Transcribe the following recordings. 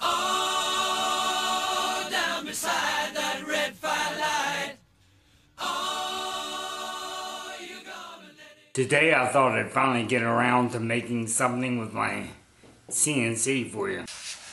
Oh, down beside that red firelight. Oh, you gonna let it. Today I thought I'd finally get around to making something with my CNC for you.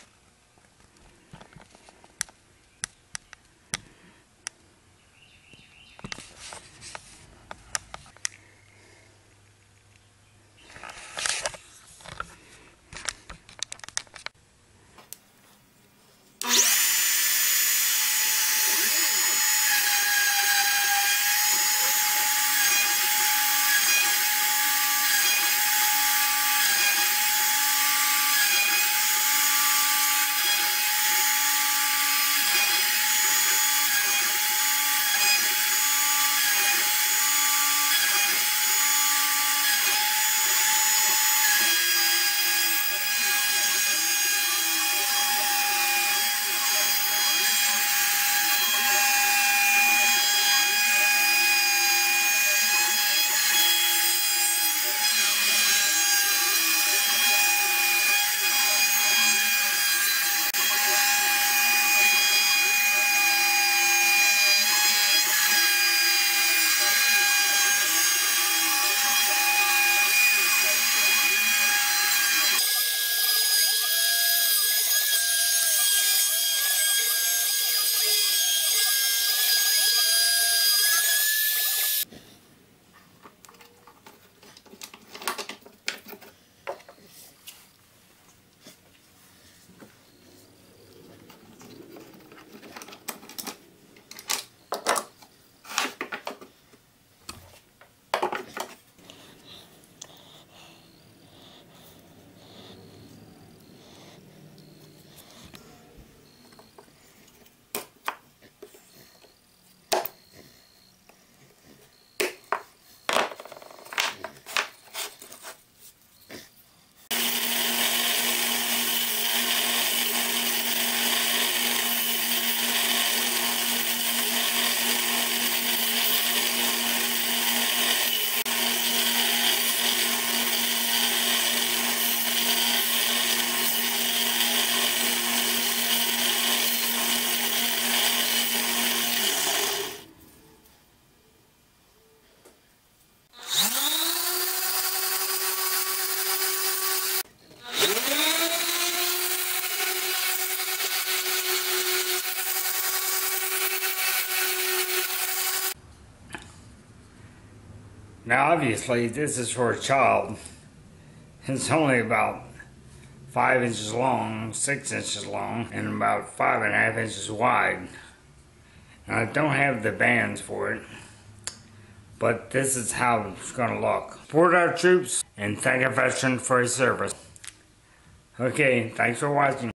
Now obviously this is for a child. It's only about 5 inches long, 6 inches long, and about 5.5 inches wide. And I don't have the bands for it, but this is how it's going to look. Support our troops and thank a veteran for his service. Okay, thanks for watching.